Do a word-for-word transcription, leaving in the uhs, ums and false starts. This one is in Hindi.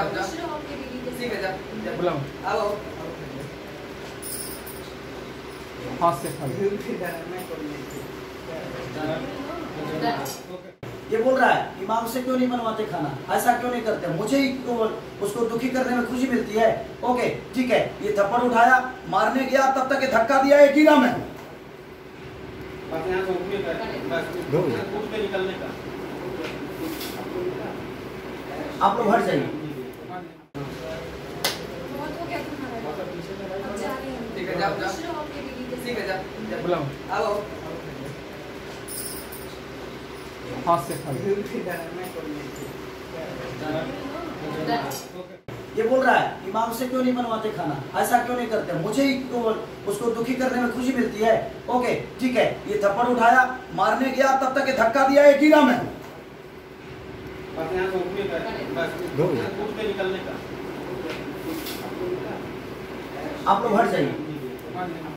जाओ जाओ ठीक है जाओ बुलाओ आओ हाथ से खा लो। ये बोल रहा है इमाम से क्यों नहीं बनवाते खाना, ऐसा क्यों नहीं करते, मुझे ही तो उसको दुखी करने में खुशी मिलती है। ओके ठीक है, ये थप्पड़ उठाया, मारने गया, तब तक ये धक्का दिया, एक ही नाम है। आप लोग हट जाइए। ठीक है जाओ जाओ ठीक है जाओ बुलाओ आओ हाथ से खा लो। ये बोल रहा है इमाम से क्यों नहीं बनवाते खाना, ऐसा क्यों नहीं करते, मुझे ही तो उसको दुखी करने में खुशी मिलती है। ओके ठीक है, ये थप्पड़ उठाया, मारने गया, तब तक ये धक्का दिया, एक ही नाम है। आप लोग हट जाइए।